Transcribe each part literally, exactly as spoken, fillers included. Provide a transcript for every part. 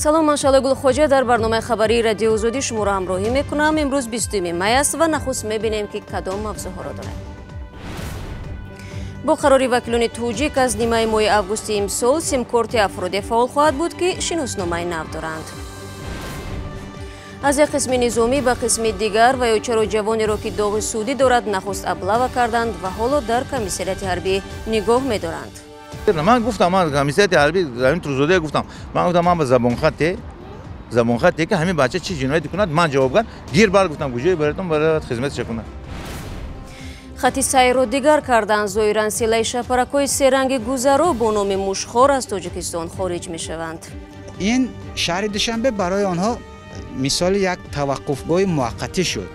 салом, ман Шалегул Хоҷа дар барномаи хабарии радиои Озодӣ шуморо ҳамроҳӣ мекунам. имрӯз бистуюми май аст ва нахуст мебинем ки кадом мавзӯъҳоро дорем. бо қарори вакилони тоҷик аз нимаи моҳи августи имсол симкорти афроде фаъол хоҳад буд ки шиносномаи нав доранд. аз як қисми низомӣ ба қисми дигар ва ё чаро ҷавонеро ки доғи судӣ дорад нахуст аблава карданд ва ҳоло дар комиссарияти ҳарбӣ нигоҳ медоранд. من گفتم من کمیسیت حربی زمین تروزوده گفتم من گفتم من به زبان خطی زبان خطی که همین بچه چی جنایتی کند من جوابگر گیر بر گفتم گوشه براتون برای خدمت چه کنه. خطی سیرو دیگر کردن زویران سیلای شپرکوی سرنگ گذرو با نام مشخور از تاجیکستان خارج می شوند. این شهر دوشنبه برای آنها مثال یک توقفگاه موقتی شد.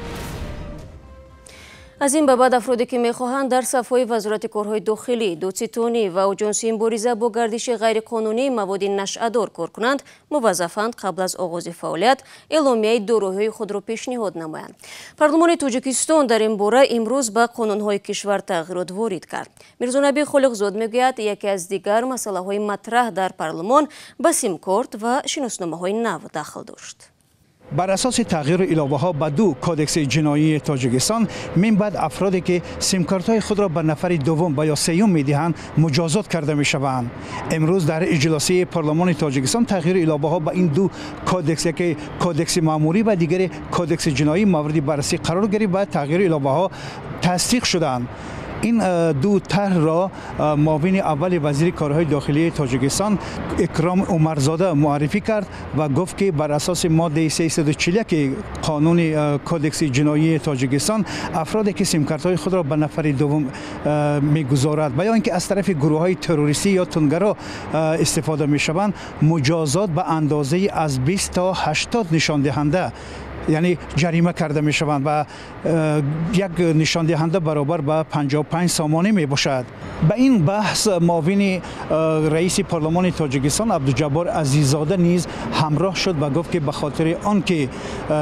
از این به بعد افرادی که میخواهند در صفهای وزارت کارهای داخلی، دادستانی و آژانس مبارزه با گردش غیرقانونی مواد نشئه‌دار کار کنند، موظفند قبل از آغاز فعالیت اعلامیه داروهای خود را پیشنهاد نمایند. پارلمان تاجیکستان در این باره امروز به قانونهای کشور تغییرات وارد کرد. میرزا نبی خالقزاد میگوید یکی از دیگر مسائل مطرح در پارلمان به سیم کارت و شناسنامه‌های نو داخل داشت. بر اساس تغییر ایلاوه ها به دو کودکس جنایی تاجیکستان من بعد افرادی که سیم کارت های خود را به نفر دوم و یا سوم میدهند مجازات کرده می شوند. امروز در اجلاسی پارلمان تاجیکستان تغییر ایلاوه ها به این دو کودکس که کودکس ماموری و دیگر کودکس جنایی مورد بررسی قرار گرفت و تغییر ایلاوه ها تصدیق شدند. این دو طرح را معاون اول وزیر کارهای داخلی تاجیکستان اکرام عمرزاده معرفی کرد و گفت که بر اساس ماده سیصد و چهل و یک قانون کودکس جنایی تاجیکستان افرادی که سیم کارت های خود را به نفر دوم میگذارد و یا اینکه از طرف گروه های تروریستی یا تندگرا استفاده میشوند مجازات به اندازه از بیست تا هشتاد نشان دهنده یعنی جریمه کرده می شوند و یک نشان دهنده برابر به پنجاه و پنج سامانه می باشد. به این بحث معاون رئیس پارلمان تاجیکستان عبدالجبار عزیزاده نیز همراه شد و گفت که به خاطر آنکه یک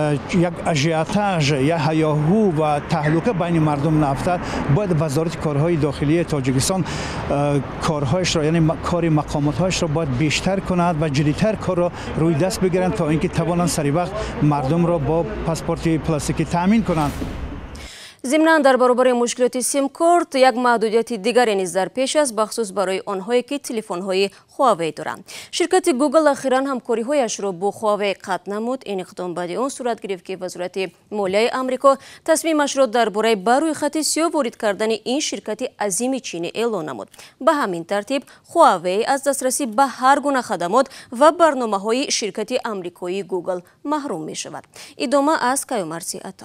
اژیوتاژ یا هیاهو و تهلکه بین مردم نفتد باید وزارت کارهای داخلی تاجیکستان کارهایش را یعنی کار مقاماتهایش را باید بیشتر کند و جدیتر کار را روی دست بگیرند تا اینکه توانند سری وقت مردم را با پاسپورت پلاستیکی تامین کنند. ضمناً در برابر مشکلات سیم کارت یک محدودیت دیگری نیز در پیش است بخصوص برای آنهایی که تلفن‌های هواوی دارند. شرکت گوگل اخیراً همکاری‌هایش را با هواوی قطع نمود. این اقدام بعد آن صورت گرفت که وزارت مالیه آمریکا تصمیمش را درباره بر روی خط سیاه وارد کردن این شرکت عظیم چینی اعلان نمود. به همین ترتیب هواوی از دسترسی به هر گونه خدمات و برنامه‌های شرکت آمریکایی گوگل محروم می‌شود. ادامه از کیومرثی عطا.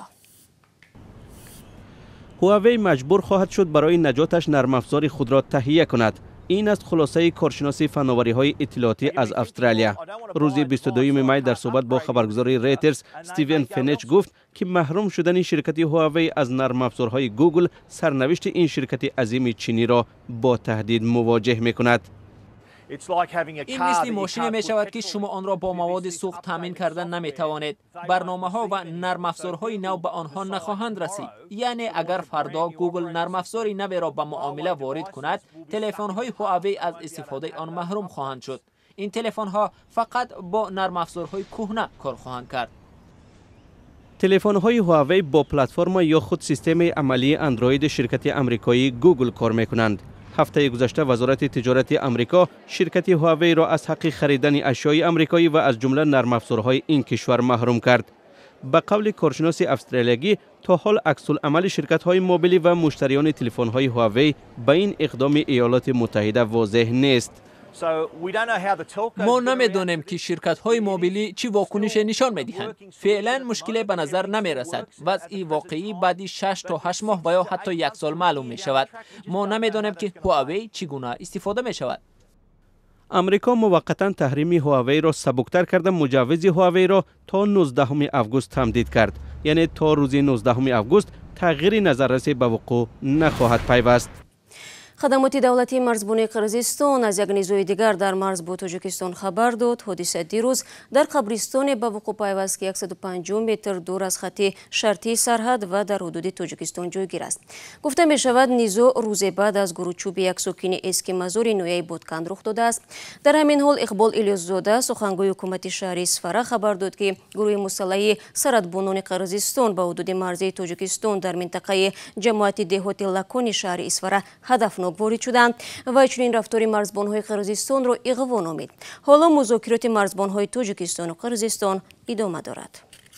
هواوی مجبور خواهد شد برای نجاتش نرم افزار خود را تهیه کند. این است خلاصه کارشناسی فناوری‌های اطلاعاتی از استرالیا. روز بیست و دوم می در صحبت با خبرگزاری ریترز استیون فینچ گفت که محروم شدن شرکت هواوی از نرم افزارهای گوگل سرنوشت این شرکت عظیم چینی را با تهدید مواجه می‌کند. این مثل ماشینی می شود که شما آن را با مواد سوخت تامین کردن نمی توانید. برنامه ها و نرم افزارهای نو به آنها نخواهند رسید. یعنی اگر فردا گوگل نرم افزاری نوی را به معامله وارد کند، تلفن های هواوی از استفاده آن محروم خواهند شد. این تلفن ها فقط با نرم افزارهای کهنه کار خواهند کرد. تلفن های هواوی با پلتفرم یا خود سیستم عملی اندروید شرکت آمریکایی گوگل کار می کنند. هفته گذشته وزارت تجارت آمریکا شرکت هواوی را از حق خریدن اشیای آمریکایی و از جمله نرم افزارهای این کشور محروم کرد. به قول کارشناس استرالیایی تا حال عکس العمل شرکت های موبیلی و مشتریان تلفن های هواوی به این اقدام ایالات متحده واضح نیست. ما نمیدانیم که شرکت های موبیلی چی واکنش نشان میدهند. فعلا مشکلی به نظر نمی رسد. وضعی واقعی بعدی شش تا هشت ماه و یا حتی یک سال معلوم می شود. ما نمیدانیم که هواوی چگونه استفاده می شود. امریکا موقتا تحریم هواوی را سبکتر کرده مجوز هواوی را تا نوزدهم آگوست تمدید کرد. یعنی تا روز نوزدهم آگوست تغییر نظررسی به وقوع نخواهد پیوست. хадамоти давлатии марзбонии Қирғизистон аз як низои дигар дар марз бо Тоҷикистон хабар дод. ҳодиса дирӯз дар қабристоне ба вуқӯъ пайваст ки яксаду панҷум метр дур аз хатти шартии сарҳад ва дар ҳудуди Тоҷикистон ҷойгир аст. гуфта мешавад низоъ рӯзе баъд аз гурӯҳчӯби як сокини эски мазори ноҳияи Ботканд рух додааст. дар ҳамин ҳол Иқбол Илёсзода сухангӯи ҳукумати шаҳри Исфара хабар дод ки гурӯҳи мусаллаҳи сарадбонони Қирғизистон ба ҳудуди марзии Тоҷикистон дар минтақаи ҷамоати деҳоти Лакони шаҳри Исфара ҳадафнок ворид шуданд ва чунин рафтори марзбонҳои Қирғизистонро иғво номид. ҳоло музокироти марзбонҳои Тоҷикистону Қирғизистон идома дорад.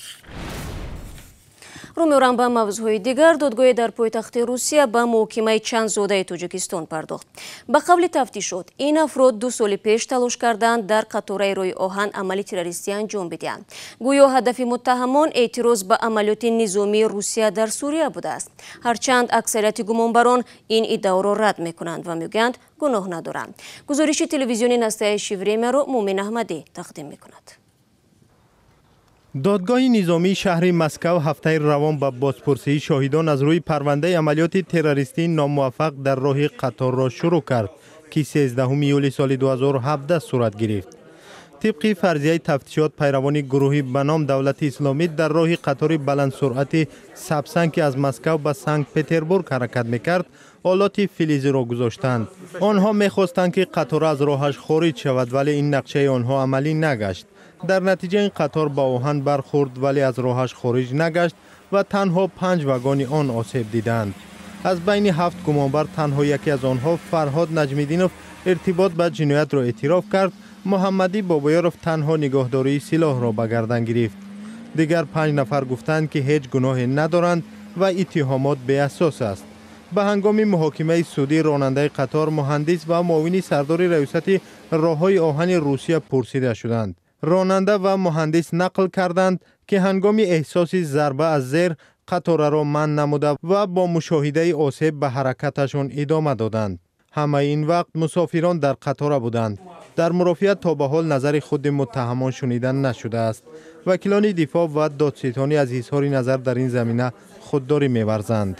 рӯ меорам ба мавзӯъҳои дигар. додгоҳе дар пойтахти Русия ба муҳокимаи чандзодаи Тоҷикистон пардохт. ба қавли тафтишот ин афрод ду соли пеш талош карданд дар қатораи роҳи оҳан амали террористӣ анҷом бидиҳанд. гӯё ҳадафи муттаҳамон эътироз ба амалиёти низомии Русия дар Сурия будааст. ҳарчанд аксарияти гумонбарон ин иддаоро рад мекунанд ва мегӯянд гуноҳ надоранд. гузориши телевизиони настоящее времяро Мумин Аҳмадӣ тақдим мекунад. додгоҳи низомии шаҳри Москав ҳафтаи равон ба бозпурсии шоҳидон аз рӯи парвандаи амалиёти террористии номуваффақ дар роҳи қаторро шурӯъ кард ки сездаҳуми июли соли ду ҳазору ҳабдаҳ сурат гирифт. тибқи фарзияи тафтишот, пайравони гурӯҳи ба ном Давлати Исломӣ дар роҳи қатори баландсуръати Сапсан ки аз Москав ба Санкт-Петербург ҳаракат мекард, олоти филизиро гузоштанд. онҳо мехостанд ки қатор аз роҳаш хориҷ шавад, вале ин нақшаи онҳо амалӣ нагашт. дар натиҷа ин қатор ба оҳан бархӯрд, вале аз роҳаш хориҷ нагашт ва танҳо панҷ вагони он осеб диданд. аз байни ҳафт гумонбар танҳо яке аз онҳо, Фарҳод Наҷмиддинов, иртибот ба ҷиноятро эътироф кард. Муҳаммадӣ Бобоёров танҳо нигоҳдории силоҳро ба гардан гирифт. дигар панҷ нафар гуфтанд ки ҳеҷ гуноҳе надоранд ва иттиҳомот беасос аст. ба ҳангоми муҳокимаи судӣ ронандаи қатор, муҳандис ва муовини сардори раёсати роҳҳои оҳани Русия пурсида шуданд. ронанда ва муҳандис нақл карданд ки ҳангоми эҳсоси зарба аз зер қатораро манъ намуда ва бо мушоҳидаи осеб ба ҳаракаташон идома доданд. ҳамаи ин вақт мусофирон дар қатора буданд. дар мурофиат то ба ҳол назари худи муттаҳамон шунида нашудааст. вакилони дифоъ ва додситонӣ аз изҳори назар дар ин замина худдорӣ меварзанд.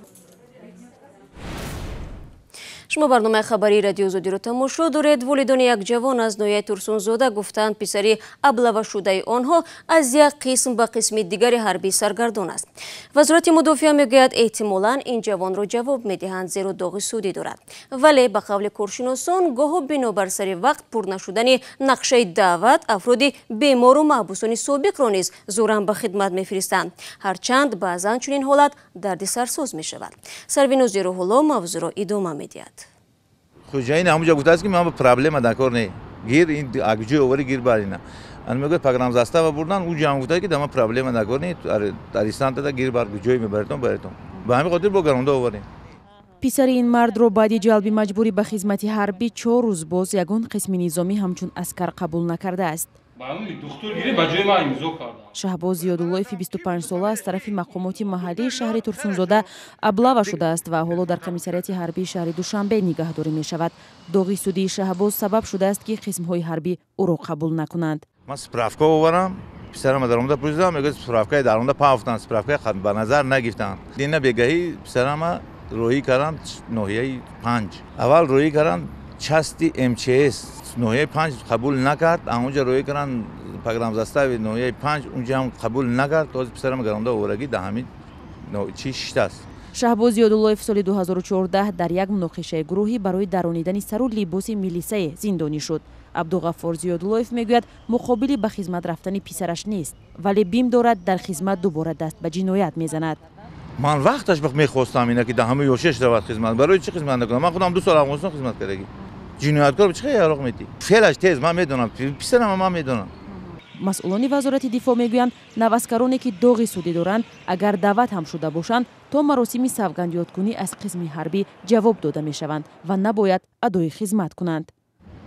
шумо барномаи хабари радиои Озодиро тамошо доред. волидони як ҷавон аз ноҳияи Турсунзода гуфтанд писари аблавашудаи онҳо аз як қисм ба қисми дигари ҳарбӣ саргардон аст. вазорати мудофиа мегӯяд эҳтимолан ин ҷавонро ҷавоб медиҳанд, зеро доғи судӣ дорад. вале ба қавли коршиносон гоҳо бинобар сари вақт пур нашудани нақшаи даъват афроди бемору маҳбусони собиқро низ зӯран ба хидмат мефиристанд. ҳарчанд баъзан чунин ҳолат дарди сарсоз мешавад. Сарвинозиро ҳоло мавзӯъро идома медиҳад. Хуҷаин ҳамуҷа гуфтааст ки ман проблема дакор не гир ин агҷои овари гир барина ан мегӯяд программ застава бурдан у ҷам гуфтад ки дама проблема дакор не аристан дада гир бар ҷои мебаретон баретон ба ҳамин хотир бо гаронда оварем. писари ин мардро баъди ҷалби маҷбурӣ ба хизмати ҳарбӣ чор рӯз боз ягон қисми низомӣ ҳамчун аскар қабул накардааст. Шаҳбоз Зиёдуллоеви бисту панҷ сола аз тарафи мақомоти маҳаллии шаҳри Турсунзода аблава шудааст ва ҳоло дар комиссарияти ҳарбии шаҳри Душанбе нигаҳдорӣ мешавад. доғи судии Шаҳбоз сабаб шудааст ки қисмҳои ҳарбӣ ӯро қабул накунанд. ман справка оварам, писарам даромада пурсидам, мегӯяд справкаи даромада пафтанд, справкаи ба назар нагирифтанд. дина бегаҳӣ писарама роҳӣ кардам ноҳияи панҷ. аввал роҳӣ кардам части эм че эс ноҳияи панҷ қабул накард, амонҷа роҳӣ кардам программзастави ноҳияи панҷ, унҷа ҳам қабул накард. ҳозир писарам гаронда оварагӣ да ҳамин чи шиштааст. Шаҳбоз Зиёдуллоев соли ду ҳазору чордаҳ дар як муноқишаи гурӯҳӣ барои даронидани сару либоси милисае зиндонӣ шуд. Абдуғаффор Зиёдуллоев мегӯяд муқобили ба хизмат рафтани писараш нест, вале бим дорад дар хизмат дубора даст ба ҷиноят мезанад. ман вақташ мехостам ина ки да ҳама ёшеш равад хизмат. барои чӣ хизмат накунам? ман худам ду сол Афғонистон хизмат кардагӣ. ҷинояткор чӣ яроқ метӣ? феълаш тез ман медонам, писарам ман медонам. масъулони вазорати дифоъ мегӯянд навазкароне ки доғи судӣ доранд агар даъват ҳам шуда бошанд то маросими савгандёткунӣ аз қисми ҳарбӣ ҷавоб дода мешаванд ва набояд адои хизмат кунанд.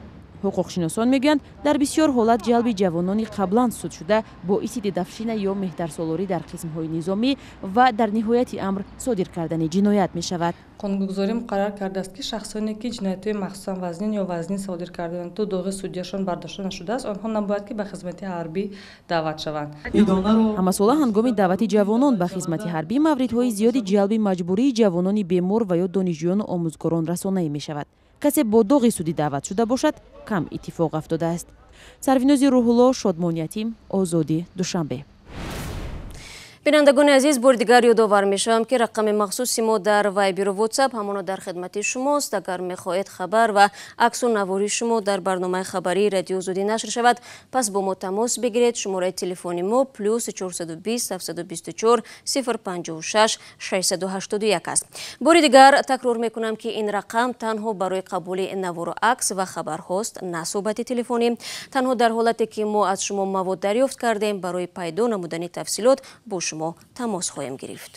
ҳуқуқшиносон мегӯянд дар бисёр ҳолат ҷалби ҷавонони қаблан суд шуда боиси дидafshina ё меҳдарсолорӣ дар қисмҳои низомӣ ва дар ниҳояти амр содир кардани ҷиноят мешавад. қонунгузорӣ муқаррар кардааст ки шахсоне ки ҷиноятҳои махсусан вазнин ё вазнин содир кардананд то доғи судяшон бардошта нашудааст, онҳо набояд ки ба хизмати ҳарбӣ даъват шаванд. ҳамасола ҳангоми даъвати ҷавонон ба хизмати ҳарбӣ мавридҳои зиёди ҷалби маҷбурии ҷавонони бемор ва ё донишҷӯёну омӯзгорон расонае мешавад. касе бо доғи судӣ даъват шуда бошад, кам иттифоқ афтодааст. Сарвинози Рӯҳулло, Шодмониятим, Озодӣ, Душанбе. бинандагони азиз, бори дигар ёдовар мешавам ки рақами махсуси мо дар вайберу ватсап ҳамоно дар хидмати шумост. Агар мехоҳед хабар ва аксу навори шумо дар барномаи хабарии радио Озодӣ нашр шавад, пас бо мо тамос бигиред. шумораи телефони мо плюс чорсаду бист ҳафтсаду бисту чор сифр панҷоҳу шаш шашсаду ҳаштоду як аст. бори дигар такрор мекунам ки ин рақам танҳо барои қабули навору акс ва хабарҳост, на суҳбати телефонӣ. Танҳо дар ҳолате ки мо аз шумо мавод дарёфт кардем, барои пайдо намудани тафсилот бо шумо тамос хоҳем гирифт.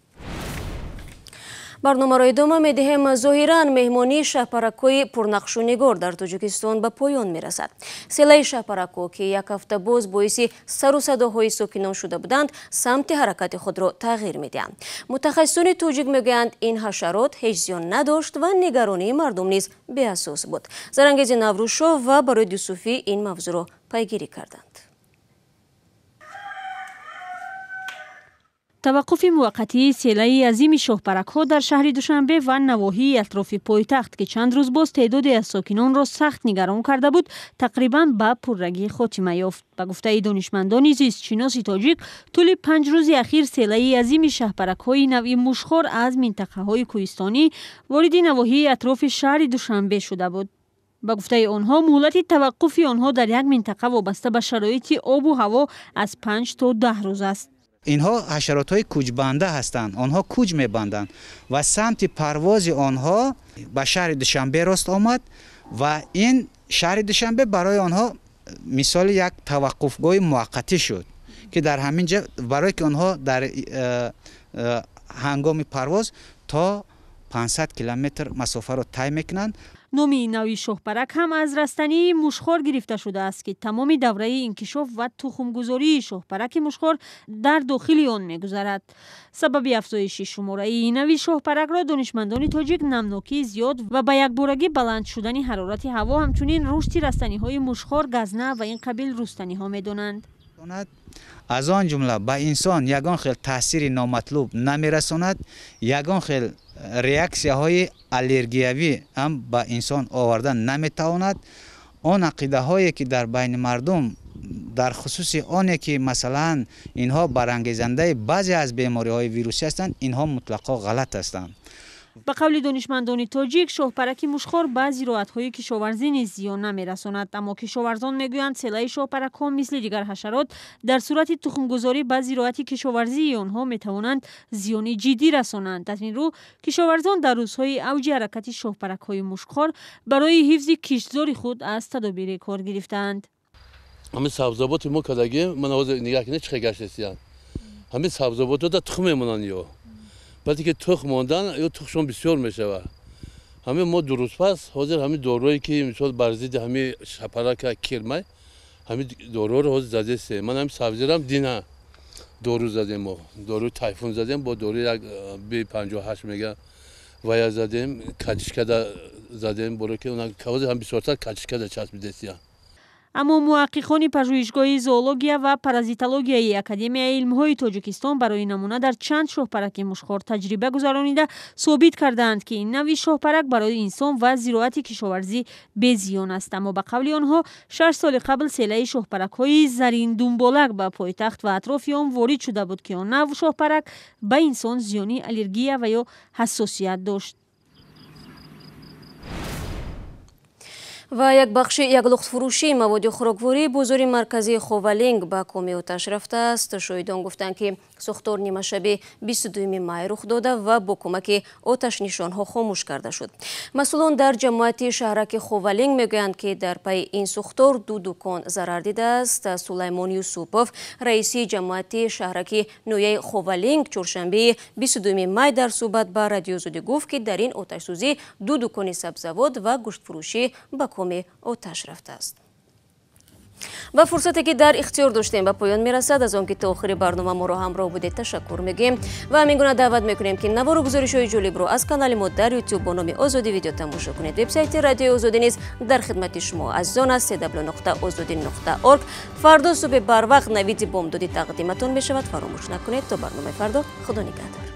барномаро идома медиҳем. зоҳиран меҳмонии шаҳпаракҳои пурнақшунигор дар Тоҷикистон ба поён мерасад. селаи шаҳпаракҳо ки як ҳафта боз боиси сару садоҳои сокинон шуда буданд, самти ҳаракати худро тағйир медиҳанд. мутахассисони тоҷик мегӯянд, ин ҳашарот ҳеҷ зиён надошт ва нигаронии мардум низ беасос буд. Зарангези Наврӯзшоҳ ва Бароид Юсуфӣ ин мавзӯъро пайгирӣ карданд. таваққуфи муваққатии селаи азими шоҳпаракҳо дар шаҳри Душанбе ва навоҳии атрофи пойтахт ки чанд рӯз боз теъдоде аз сокинонро сахт нигарон карда буд, тақрибан ба пуррагӣ хотима ёфт. Ба гуфтаи донишмандони зистшиноси тоҷик, тӯли панҷ рӯзи ахир селаи азими шаҳпаракҳои нави мушхор аз минтақаҳои кӯҳистонӣ вориди навоҳии атрофи шаҳри Душанбе шуда буд. ба гуфтаи онҳо, муҳлати таваққуфи онҳо дар як минтақа вобаста ба шароити обу ҳаво аз панҷ то даҳ рӯз аст. اینها حشرات های کوچبنده هستند. آنها کوچ میبندند و سمت پرواز آنها به شهر دوشنبه راست آمد و این شهر دوشنبه برای آنها مثال یک توقفگاه موقتی شد که در همین جا برای که آنها در هنگام پرواز تا پانصد کیلومتر مسافه را طی میکنند. номи нави шоҳпарак ҳам аз растании мушхор гирифта шудааст ки тамоми давраи инкишоф ва тухмгузории шоҳпараки мушхор дар дохили он мегузарад. сабаби афзоиши шумораи нави шоҳпаракро донишмандони тоҷик намнокии зиёд ва ба якборагӣ баланд шудани ҳарорати ҳаво, ҳамчунин рушди растаниҳои мушхор, газна ва ин қабил рустаниҳо медонанд. از آن جمله به انسان یگان خیل تاثیر نامطلوب نمیرساند، یگان خیل ریاکسیه های الرژیوی هم به انسان آوردن نمیتواند. آن عقیده هایی که در بین مردم در خصوص آنی که مثلا اینها برانگیزنده بعضی از بیماری های ویروسی هستند، اینها مطلقا غلط هستند. ба қавли донишмандони тоҷик, шоҳпараки мушхор ба зироатҳои кишоварзӣ низ зиён намерасонад, аммо кишоварзон мегӯянд селаи шоҳпаракҳо мисли дигар ҳашарот дар сурати тухмгузорӣ ба зироати кишоварзии онҳо метавонанд зиёни ҷиддӣ расонанд. аз ин рӯ кишоварзон дар рӯзҳои авҷи ҳаракати шоҳпаракҳои мушхор барои ҳифзи киштзори худ аз тадобири кор гирифтаанд. ҳамин сабзавоти мо кардагим, ман ҳозир нигоҳ кунед чӣ хел гаштасиянд. ҳамин сабзавотода тухм мемонанд ё баъди ки тухм мондан ё тухмшон бисёр мешавад. ҳамин мо ду рӯз пас ҳозир ҳамин дорое ки мисол бар зидди ҳамин шаҳпарака кирмай ҳамин дороро ҳозир задестем. ман ҳамин сабзирам дина дору задем, мо доруи тайфун задем, бо доруи як би панҷоҳу ҳашт мега вая задем, качишкада задем, боро ки ҳозир ҳам бисёртар качишкада часпидестиян. аммо муҳаққиқони пажӯҳишгоҳи зоология ва паразитологияи Академияи илмҳои Тоҷикистон барои намуна дар чанд шоҳпараки мушхор таҷриба гузаронида собит кардаанд ки ин нави шоҳпарак барои инсон ва зироати кишоварзӣ безиён аст. аммо ба қавли онҳо, шаш соли қабл селаи шоҳпаракҳои зариндунболак ба пойтахт ва атрофи он ворид шуда буд ки он нав шоҳпарак ба инсон зиёни аллергия ва ё ҳассосият дошт. ва як бахши яглухтфурӯшии маводи хӯрокворӣ бозори марказии Ховалинг ба коми оташ рафтааст. шоҳидон гуфтанд ки сӯхтор нимашаби бисту дуюми май рух дода ва бо кӯмаки оташнишонҳо хомӯш карда шуд. масъулон дар ҷамоати шаҳраки Ховалинг мегӯянд ки дар пайи ин сӯхтор ду дукон зарар дидааст. Сулаймон Юсупов, раиси ҷамоати шаҳраки ноҳияи Ховалинг, чоршанбеи бисту дуюми май дар суҳбат ба Радио Озодӣ гуфт ки дар ин оташсӯзӣ ду дукони сабзавот ва гӯштфурӯшӣ ба مقام آتش رفته است. با فرصتی که در اختیار داشتیم به پایان میرسد. از آنکه تا آخر برنامه ما را همراه بودید تشکر میگیم و همین گونه دعوت میکنیم که نوار و گزارش های جالب رو از کانال ما در یوتیوب با نام آزادی ویدیو تماشا کنید. وبسایت رادیو آزادی نیز در خدمت شما از زان است دبلیو نقطه آزادی نقطه اورگ. فردا صبح بر وقت نوید بامدادی تقدیمتون میشود. فراموش نکنید تا برنامه فردا. خدا نگهدار.